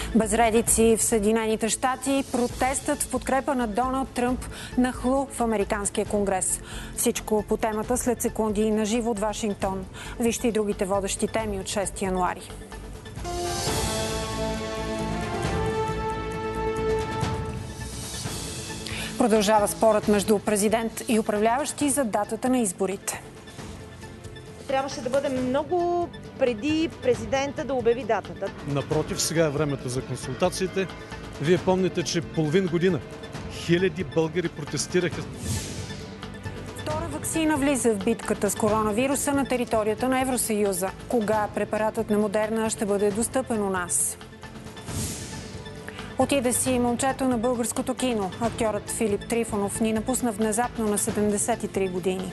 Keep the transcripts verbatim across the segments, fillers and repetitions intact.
Безредици в Съединените щати, протестът в подкрепа на Доналд Тръмп нахлу в Американския конгрес. Всичко по темата след секунди на живо от Вашингтон. Вижте и другите водещи теми от шести януари. Продължава спорът между президент и управляващи за датата на изборите. Трябваше да бъде много преди президента да обяви датата. Напротив, сега е времето за консултациите. Вие помните, че половин година хиляди българи протестираха. Втора ваксина влиза в битката с коронавируса на територията на Евросъюза. Кога препаратът на Модерна ще бъде достъпен у нас? Отиде си момчето на българското кино. Актьорът Филип Трифонов ни напусна внезапно на седемдесет и три години.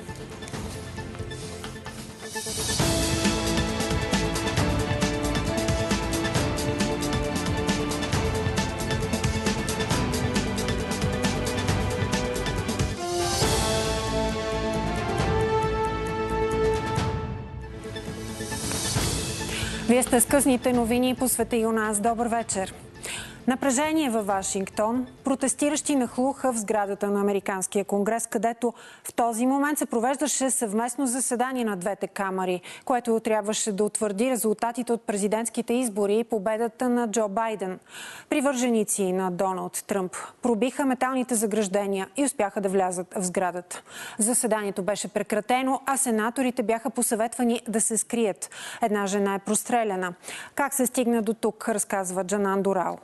Вие сте с късните новини по света и у нас. Добър вечер. Напрежение във Вашингтон. Протестиращи нахлуха в сградата на Американския конгрес, където в този момент се провеждаше съвместно заседание на двете камари, което трябваше да утвърди резултатите от президентските избори и победата на Джо Байден. Привърженици на Доналд Тръмп пробиха металните заграждения и успяха да влязат в сградата. Заседанието беше прекратено, а сенаторите бяха посъветвани да се скрият. Една жена е простреляна. Как се стигна до тук, разказва Джанан Дорал.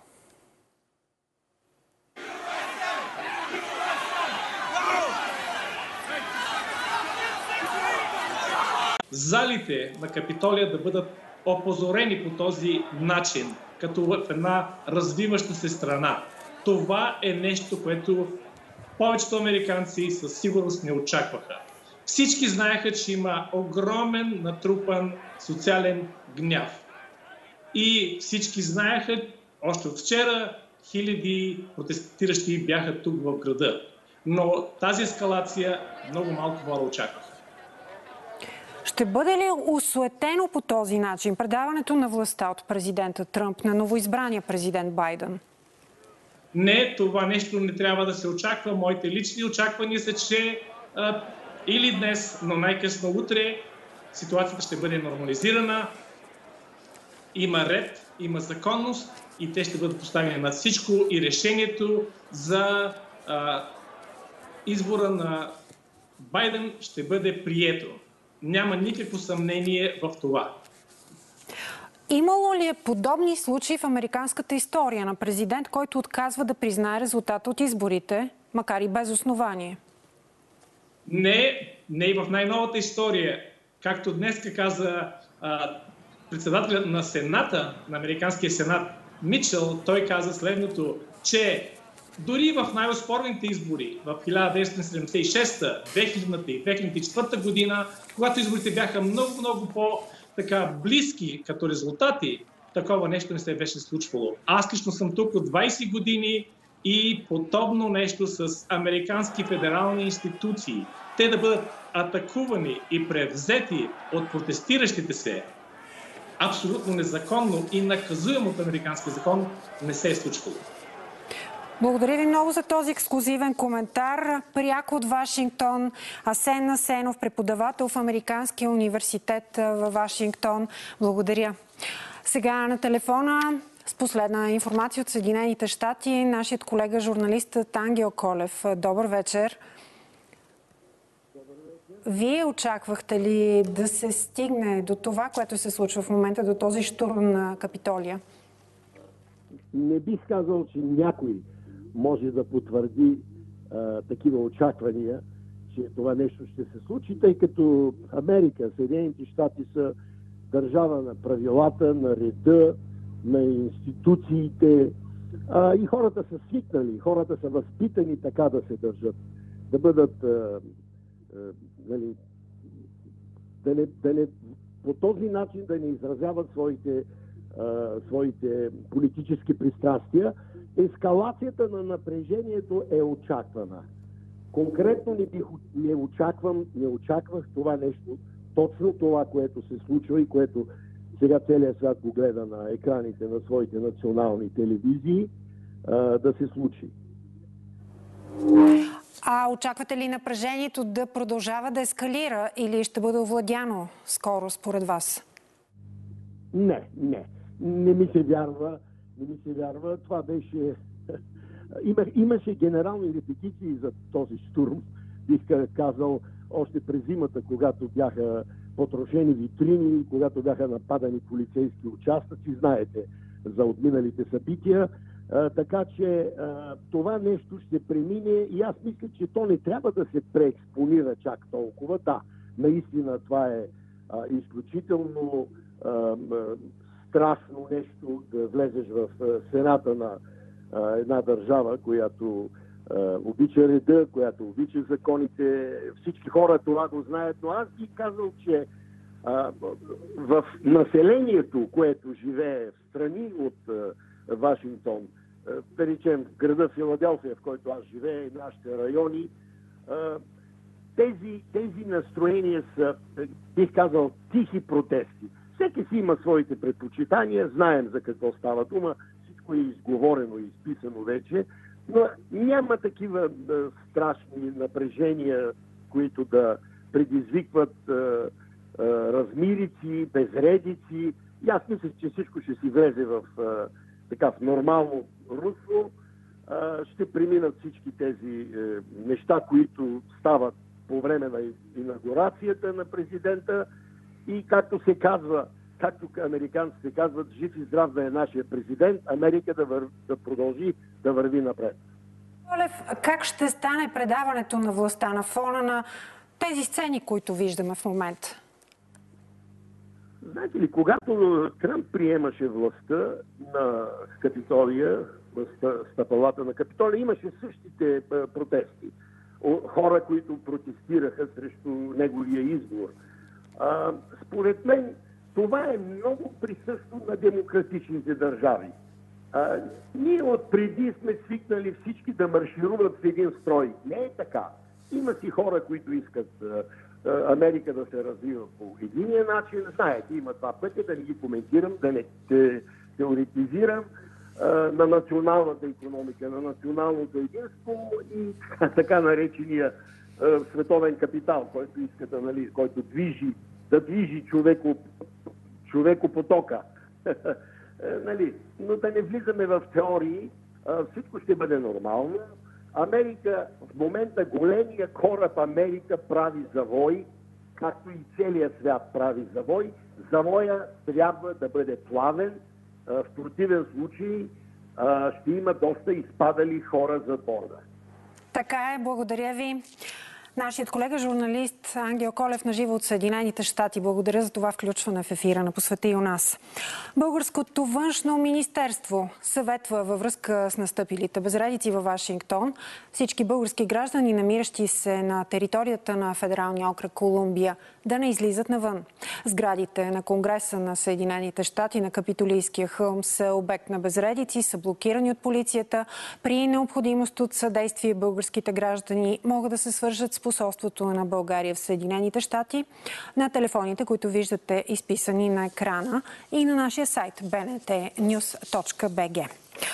Залите на Капитолия да бъдат опозорени по този начин, като в една развиваща се страна. Това е нещо, което повечето американци със сигурност не очакваха. Всички знаеха, че има огромен натрупан социален гняв. И всички знаеха, още от вчера, хиляди протестиращи бяха тук в града. Но тази ескалация много малко хора очакваха. Ще бъде ли осуетено по този начин предаването на властта от президента Тръмп на новоизбрания президент Байден? Не, това нещо не трябва да се очаква. Моите лични очаквания са, че а, или днес, но най-късно утре, ситуацията ще бъде нормализирана. Има ред, има законност и те ще бъдат поставени на всичко и решението за а, избора на Байден ще бъде прието. Няма никакво съмнение в това. Имало ли е подобни случаи в американската история на президент, който отказва да признае резултата от изборите, макар и без основание? Не, не и в най-новата история. Както днес каза а, председателят на Сената, на Американския сенат Мичел, той каза следното, че дори в най-оспорните избори в хиляда деветстотин седемдесет и шеста, две хилядната и две хиляди и четвърта година, когато изборите бяха много-много по-така близки като резултати, такова нещо не се беше случвало. Аз лично съм тук от двайсет години и подобно нещо с американски федерални институции, те да бъдат атакувани и превзети от протестиращите се абсолютно незаконно и наказуемо от американски закон, не се е случвало. Благодаря ви много за този ексклузивен коментар. Пряко от Вашингтон, Асен Асенов, преподавател в Американския университет във Вашингтон. Благодаря. Сега на телефона с последна информация от Съединените щати нашият колега журналистът Ангел Колев. Добър вечер. Вие очаквахте ли да се стигне до това, което се случва в момента, до този щурм на Капитолия? Не бих казал, че някой може да потвърди а, такива очаквания, че това нещо ще се случи, тъй като Америка, Съединените щати са държава на правилата, на реда, на институциите а, и хората са свикнали, хората са възпитани така да се държат, да бъдат а, а, нали, да не, да не, по този начин да не изразяват своите, а, своите политически пристрастия. Ескалацията на напрежението е очаквана. Конкретно не, бих, не, очаквам, не очаквах това нещо, точно това, което се случва и което сега целият свят го гледа на екраните на своите национални телевизии, да се случи. А очаквате ли напрежението да продължава да ескалира или ще бъде овладяно скоро според вас? Не, не. Не ми се вярва. Не ми се вярва. Това беше... Има, имаше генерални репетиции за този штурм. Бих казал, още през зимата, когато бяха потрошени витрини, когато бяха нападани полицейски участъци. Знаете за отминалите събития. А, така че а, това нещо ще премине и аз мисля, че то не трябва да се преекспонира чак толкова. Да, наистина това е а, изключително а, а, страшно нещо да влезеш в а, сената на а, една държава, която а, обича реда, която обича законите. Всички хора това го знаят, но аз би казал, че а, в населението, което живее в страни от а, Вашингтон, да речем града Филаделфия, в който аз живея и нашите райони, тези, тези настроения са, бих казал, тихи протести. Всеки си има своите предпочитания, знаем за какво става дума, всичко е изговорено и изписано вече, но няма такива страшни напрежения, които да предизвикват размирици, безредици. И аз мисля, че всичко ще си влезе в така в нормално русло, ще преминат всички тези неща, които стават по време на инаугурацията на президента и както се казва, както американците казват, жив и здрав да е нашия президент, Америка да, вър... да продължи да върви напред. Колев, как ще стане предаването на властта на фона на тези сцени, които виждаме в момента? Знаете ли, когато Тръмп приемаше властта на Капитолия, стъпалата на Капитолия, имаше същите протести. Хора, които протестираха срещу неговия избор. А, според мен, това е много присъщо на демократичните държави. А, ние отпреди сме свикнали всички да маршируват в един строй. Не е така. Има си хора, които искат Америка да се развива по единия начин. Знаете, има два пътя, да не ги коментирам, да не те, теоретизирам а, на националната икономика, на националното единство и така наречения а, световен капитал, който иска да, нали, който движи, да движи човеко, човекопотока. Нали? Но да не влизаме в теории, а, всичко ще бъде нормално. Америка, в момента големия кораб Америка прави завой, както и целият свят прави завой. Завоя трябва да бъде плавен, в противен случай ще има доста изпадали хора за борда. Така е, благодаря ви. Нашият колега, журналист Ангел Колев, наживо от Съединените щати. Благодаря за това включване в ефира на Посвети у нас. Българското външно министерство съветва във връзка с настъпилите безредици във Вашингтон всички български граждани, намиращи се на територията на Федералния окръг Колумбия, да не излизат навън. Сградите на Конгреса на Съединените щати на Капитолийския хълм са обект на безредици, са блокирани от полицията. При необходимост от съдействие българските граждани могат да се свържат с посолството на България в Съединените щати на телефоните, които виждате изписани на екрана и на нашия сайт би ен ти нюз точка би джи.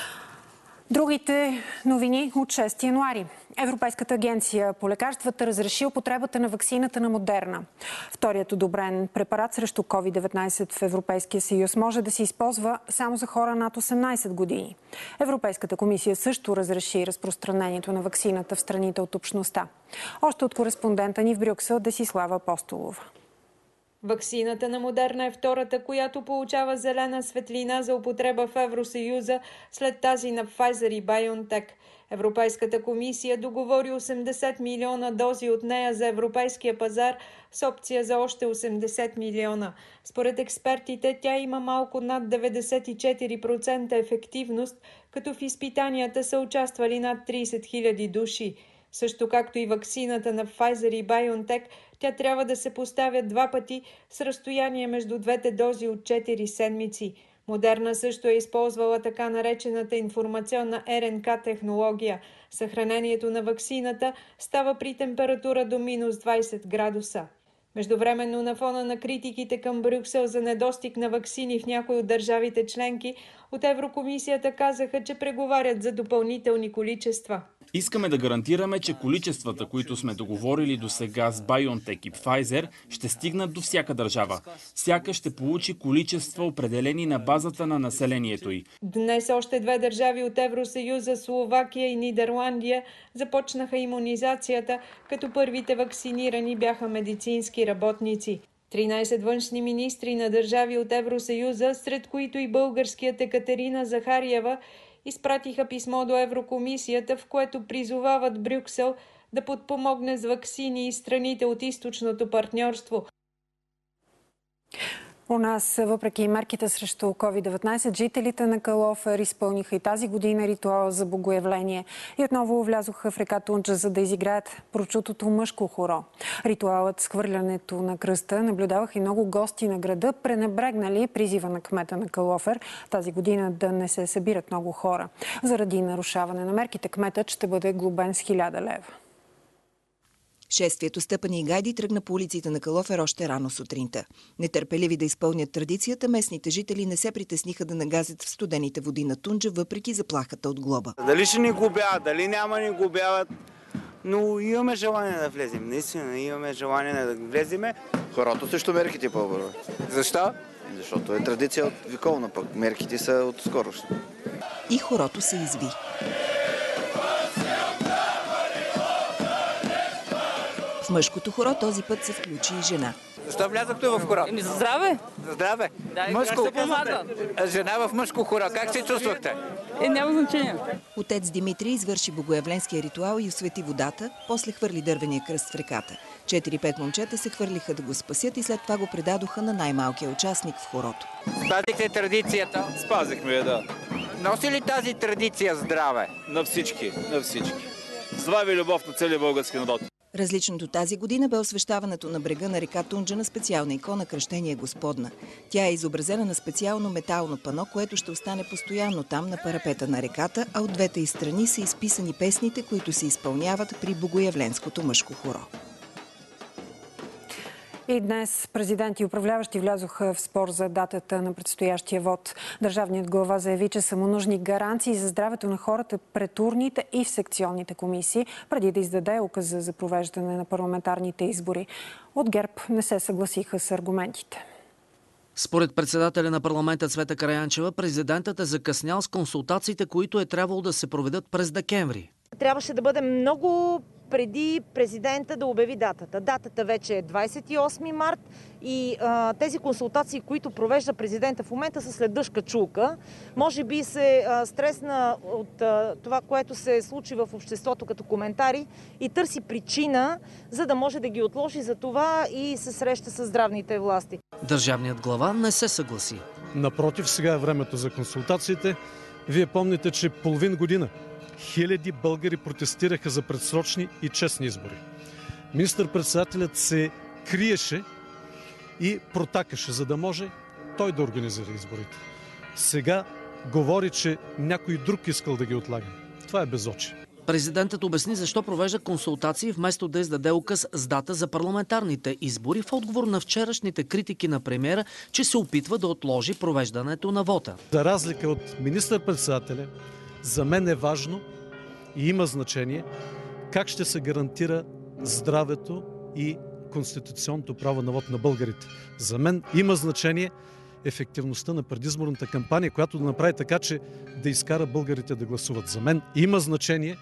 Другите новини от шести януари. Европейската агенция по лекарствата разреши употребата на ваксината на Модерна. Вторият одобрен препарат срещу ковид деветнайсет в Европейския съюз може да се използва само за хора над осемнайсет години. Европейската комисия също разреши разпространението на ваксината в страните от общността. Още от кореспондента ни в Брюксел Десислава Апостолова. Ваксината на Модерна е втората, която получава зелена светлина за употреба в Евросъюза след тази на Pfizer и BioNTech. Европейската комисия договори осемдесет милиона дози от нея за европейския пазар с опция за още осемдесет милиона. Според експертите, тя има малко над деветдесет и четири процента ефективност, като в изпитанията са участвали над трийсет хиляди души. Също както и ваксината на Pfizer и BioNTech, тя трябва да се поставя два пъти с разстояние между двете дози от четири седмици. Модерна също е използвала така наречената информационна Ар Ен Ка технология. Съхранението на ваксината става при температура до минус двайсет градуса. Междувременно, на фона на критиките към Брюксел за недостиг на ваксини в някои от държавите членки, от Еврокомисията казаха, че преговарят за допълнителни количества. Искаме да гарантираме, че количествата, които сме договорили до сега с BioNTech и Pfizer, ще стигнат до всяка държава. Всяка ще получи количества, определени на базата на населението й. Днес още две държави от Евросъюза, Словакия и Нидерландия, започнаха имунизацията, като първите вакцинирани бяха медицински работници. тринайсет външни министри на държави от Евросъюза, сред които и българският Екатерина Захариева, изпратиха писмо до Еврокомисията, в което призовават Брюксел да подпомогне с ваксини и страните от източното партньорство. У нас, въпреки мерките срещу ковид деветнайсет, жителите на Калофер изпълниха и тази година ритуала за богоявление и отново влязоха в река Тунджа, за да изиграят прочутото мъжко хоро. Ритуалът с хвърлянето на кръста наблюдаваха и много гости на града, пренебрегнали призива на кмета на Калофер тази година да не се събират много хора. Заради нарушаване на мерките, кметът ще бъде глобен с хиляда лева. Шествието Стъпани и гайди тръгна по улиците на Калофер още рано сутринта. Нетърпеливи да изпълнят традицията, местните жители не се притесниха да нагазят в студените води на Тунджа, въпреки заплахата от глоба. Дали ще ни глобяват, дали няма ни глобяват, но имаме желание да влезем. Наистина имаме желание да влезем. Хорото също мерките по-бърво. Защо? Защото е традиция от вековна, пък мерките са от скорост. И хорото се изви. В мъжкото хоро този път се включи и жена. Защо влязахте в хоро? Еми, за здраве! За здраве! Да, мъжко, помага. Жена в мъжко хоро, как се чувствахте? Е, няма значение. Отец Димитрий извърши богоявленския ритуал и освети водата, после хвърли дървения кръст в реката. Четири-пет момчета се хвърлиха да го спасят и след това го предадоха на най-малкия участник в хорото. Спазихте традицията? Спазихме, да. Носи ли тази традиция здраве? На всички, на всички. Здраве и любов на целия български народ. Различното тази година бе освещаването на брега на река Тунджа на специална икона Кръщение Господна. Тя е изобразена на специално метално пано, което ще остане постоянно там на парапета на реката, а от двете й страни са изписани песните, които се изпълняват при богоявленското мъжко хоро. И днес президент и управляващи влязоха в спор за датата на предстоящия вод. Държавният глава заяви, че са му нужни гаранции за здравето на хората пред урните и в секционните комисии, преди да издаде указа за провеждане на парламентарните избори. От ГЕРБ не се съгласиха с аргументите. Според председателя на парламента Цвета Караянчева, президентът е закъснял с консултациите, които е трябвало да се проведат през декември. Трябваше да бъде много преди президента да обяви датата. Датата вече е двадесет и осми март и а, тези консултации, които провежда президента в момента, са след дъжка чулка. Може би се а, стресна от а, това, което се случи в обществото като коментари и търси причина, за да може да ги отложи. За това и се среща с здравните власти. Държавният глава не се съгласи. Напротив, сега е времето за консултациите. Вие помните, че половин година хиляди българи протестираха за предсрочни и честни избори. Министър-председателят се криеше и протакаше, за да може той да организира изборите. Сега говори, че някой друг искал да ги отлага. Това е безочие. Президентът обясни защо провежда консултации, вместо да издаде указ с дата за парламентарните избори, в отговор на вчерашните критики на премиера, че се опитва да отложи провеждането на вота. За разлика от министър-председателя, за мен е важно и има значение как ще се гарантира здравето и конституционното право на вод на българите. За мен има значение ефективността на предизборната кампания, която да направи така, че да изкара българите да гласуват. За мен има значение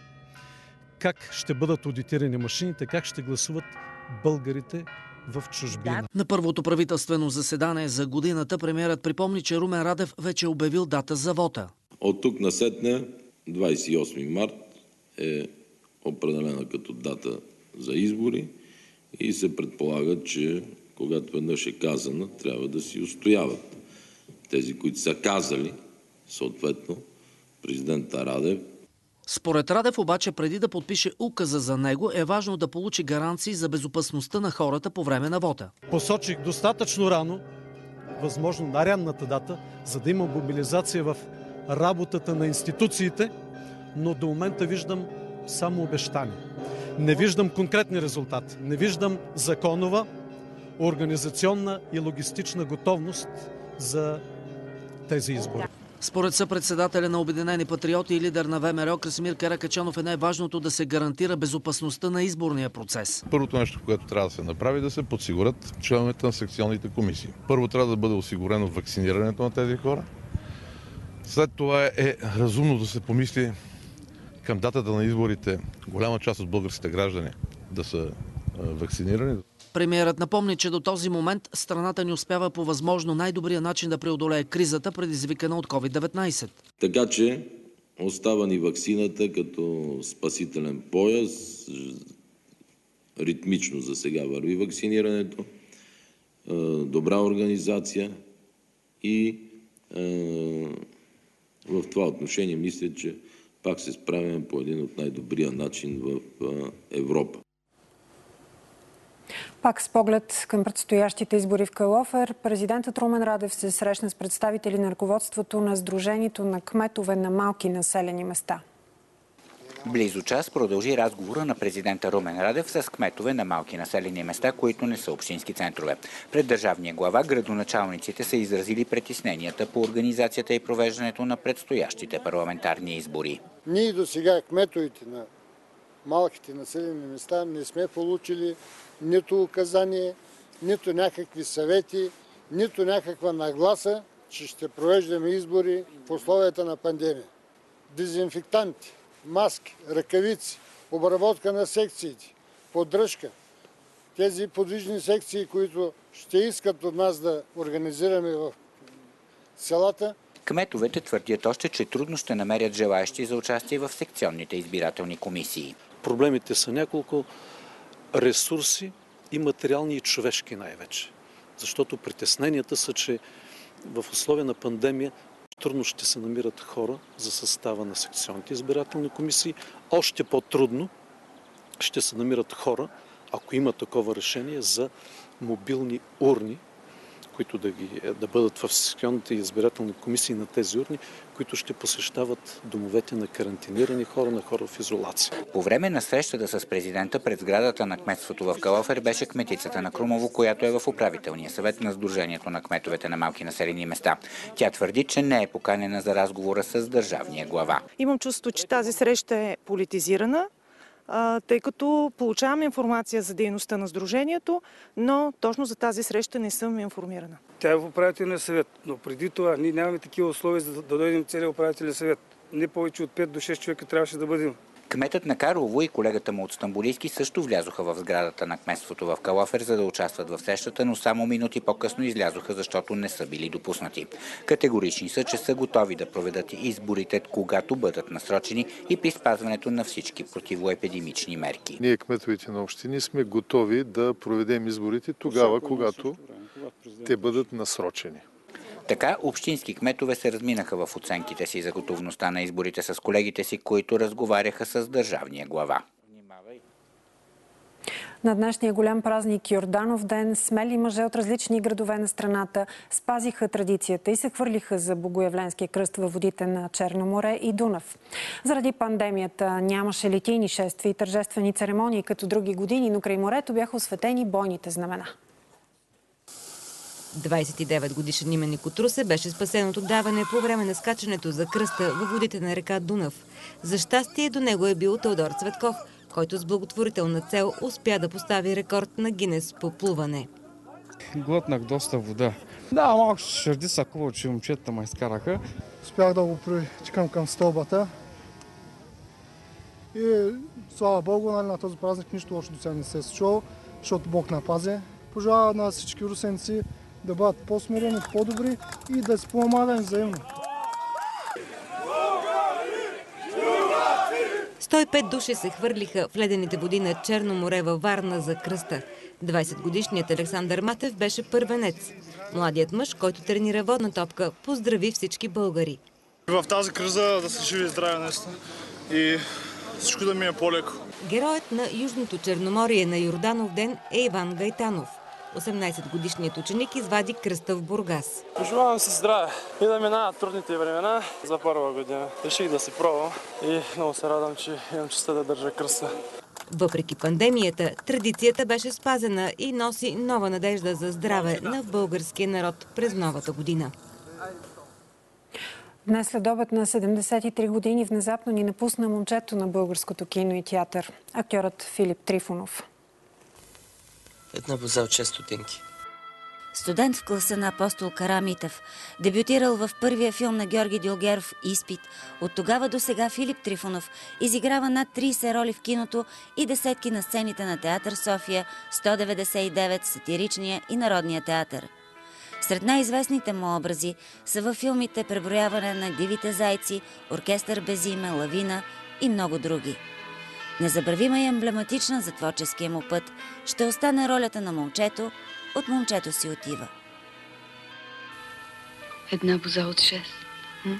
как ще бъдат аудитирани машините, как ще гласуват българите в чужбина. На първото правителствено заседание за годината премиерът припомни, че Румен Радев вече е обявил дата за вота. От тук насетне двадесет и осми март е определена като дата за избори и се предполага, че когато веднъж е казана, трябва да си устояват. Тези, които са казали, съответно, президента Радев. Според Радев обаче, преди да подпише указа за него, е важно да получи гаранции за безопасността на хората по време на вота. Посочих достатъчно рано, възможно най-ранната дата, за да има мобилизация в работата на институциите, но до момента виждам само обещания. Не виждам конкретни резултати. Не виждам законова организационна и логистична готовност за тези избори. Според съпредседателя на Обединени патриоти и лидер на ВМРО Красимир Каракачанов е най-важното да се гарантира безопасността на изборния процес. Първото нещо, което трябва да се направи, да се подсигурят членовете на секционните комисии. Първо трябва да бъде осигурено вакцинирането на тези хора. След това е разумно да се помисли към датата на изборите голяма част от българските граждани да са вакцинирани. Премиерът напомни, че до този момент страната ни успява по възможно най-добрия начин да преодолее кризата, предизвикана от ковид деветнайсет. Така че остава ни ваксината като спасителен пояс. Ритмично за сега върви вакцинирането. Добра организация и в това отношение мисля, че пак се справяме по един от най-добрия начин в Европа. Пак с поглед към предстоящите избори в Калофер, президентът Румен Радев се срещна с представители на ръководството на Сдружението на кметове на малки населени места. Близо час продължи разговора на президента Румен Радев с кметове на малки населени места, които не са общински центрове. Пред държавния глава градоначалниците са изразили притесненията по организацията и провеждането на предстоящите парламентарни избори. Ние до сега кметовете на малките населени места не сме получили нито указание, нито някакви съвети, нито някаква нагласа, че ще провеждаме избори в условията на пандемия. Дезинфектанти, маски, ръкавици, обработка на секциите, поддръжка. Тези подвижни секции, които ще искат от нас да организираме в селата. Кметовете твърдят още, че трудно ще намерят желаещи за участие в секционните избирателни комисии. Проблемите са няколко: ресурси и материални и човешки най-вече. Защото притесненията са, че в условия на пандемия трудно ще се намират хора за състава на секционните избирателни комисии. Още по-трудно ще се намират хора, ако има такова решение, за мобилни урни, които да, ги, да бъдат в секционните избирателни комисии на тези урни, които ще посещават домовете на карантинирани хора, на хора в изолация. По време на срещата с президента пред сградата на кметството в Калофер беше кметицата на Крумово, която е в управителния съвет на Сдружението на кметовете на малки населени места. Тя твърди, че не е поканена за разговора с държавния глава. Имам чувство, че тази среща е политизирана, тъй като получавам информация за дейността на Сдружението, но точно за тази среща не съм информирана. Тя е в управителния съвет, но преди това ние нямаме такива условия за да дойдем целия управителен съвет. Не повече от пет до шест човека трябваше да бъдем. Кметът на Карлово и колегата му от Стамболийски също влязоха в сградата на кметството в Калофер, за да участват в срещата, но само минути по-късно излязоха, защото не са били допуснати. Категорични са, че са готови да проведат изборите, когато бъдат насрочени и при спазването на всички противоепидемични мерки. Ние, кметовете на общини, сме готови да проведем изборите тогава, когато те бъдат насрочени. Така общински кметове се разминаха в оценките си за готовността на изборите с колегите си, които разговаряха с държавния глава. На днешния голям празник Йорданов ден смели мъже от различни градове на страната спазиха традицията и се хвърлиха за Богоявленския кръст във водите на Черно море и Дунав. Заради пандемията нямаше литийни шествия и тържествени церемонии като други години, но край морето бяха осветени бойните знамена. двадесет и девет годишен Имен Никотрусе беше спасен от отдаване по време на скачането за кръста във водите на река Дунав. За щастие до него е бил Теодор Цветков, който с благотворителна цел успя да постави рекорд на Гинес по плуване. Глътнах доста вода. Да, малко шърди са хубаво, че момчетата ме изкараха. Успях да го причекам към стълбата и слава Богу, нали, на този празник нищо лошо до сега не се е случило, защото Бог напази. Пожелава на всички русенци да бъдат по-смирени, по-добри и да се помагаме взаимно. сто и пет души се хвърлиха в ледените води на Черно море във Варна за кръста. двадесетгодишният Александър Матев беше първенец. Младият мъж, който тренира водна топка, поздрави всички българи. В тази криза да се живи и здраве наистина и всичко да ми е по-леко. Героят на Южното Черноморие на Йорданов ден е Иван Гайтанов. осемнадесетгодишният ученик извади кръста в Бургас. Пожелавам си здраве и да минават трудните времена за първа година. Реших да си пробвам и много се радвам, че имам честта да държа кръста. Въпреки пандемията, традицията беше спазена и носи нова надежда за здраве на българския народ през новата година. Днес след обед на седемдесет и три години внезапно ни напусна момчето на българското кино и театър, актьорът Филип Трифонов. Една боза от шест стотинки. Студент в класа на Апостол Карамитев, дебютирал в първия филм на Георги Дюлгеров «Изпит». От тогава до сега Филип Трифонов изиграва над трийсет роли в киното и десетки на сцените на Театър София, сто деветдесет и девет, Сатиричния и Народния театър. Сред най-известните му образи са във филмите «Преброяване на дивите зайци», «Оркестър без име», «Лавина» и много други. Незабравима и емблематична за творческия му път ще остане ролята на момчето «От момчето си отива». Една боза от шест. М?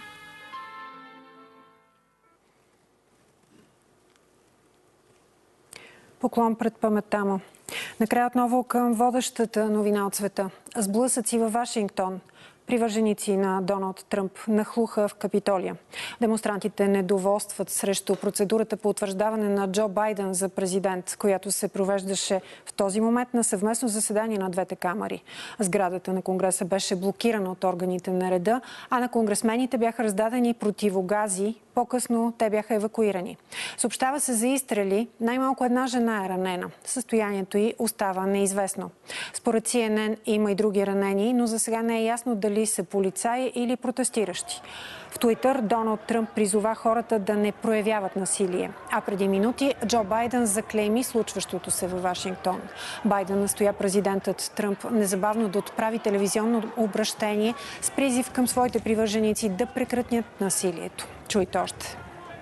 Поклон пред паметта му. Накрая отново към водещата новина от света. Сблъсъци във Вашингтон. Привърженици на Доналд Тръмп нахлуха в Капитолия. Демонстрантите недоволстват срещу процедурата по утвърждаване на Джо Байден за президент, която се провеждаше в този момент на съвместно заседание на двете камари. Сградата на Конгреса беше блокирана от органите на реда, а на конгресмените бяха раздадени противогази. По-късно те бяха евакуирани. Съобщава се за изстрели. Най-малко една жена е ранена. Състоянието й остава неизвестно. Според Си Ен Ен има и други ранени, но за сега не е ясно дали са полицаи или протестиращи. В Туитър Доналд Тръмп призова хората да не проявяват насилие. А преди минути Джо Байден заклейми случващото се във Вашингтон. Байден настоя президентът Тръмп незабавно да отправи телевизионно обращение с призив към своите привърженици да прекратят насилието. Чуйте още.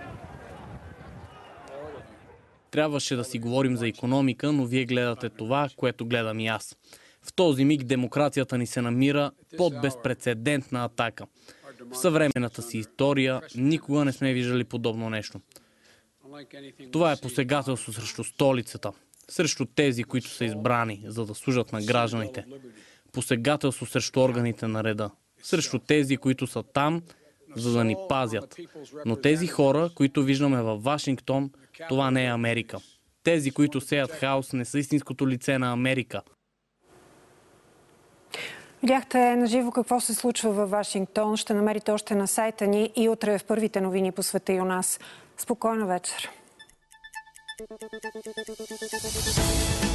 Трябваше да си говорим за икономика, но вие гледате това, което гледам и аз. В този миг демокрацията ни се намира под безпрецедентна атака. В съвременната си история никога не сме виждали подобно нещо. Това е посегателство срещу столицата, срещу тези, които са избрани, за да служат на гражданите. Посегателство срещу органите на реда, срещу тези, които са там, за да ни пазят. Но тези хора, които виждаме във Вашингтон, това не е Америка. Тези, които сеят хаос, не са истинското лице на Америка. Видяхте наживо какво се случва във Вашингтон. Ще намерите още на сайта ни и утре в първите новини по света и у нас. Спокойна вечер!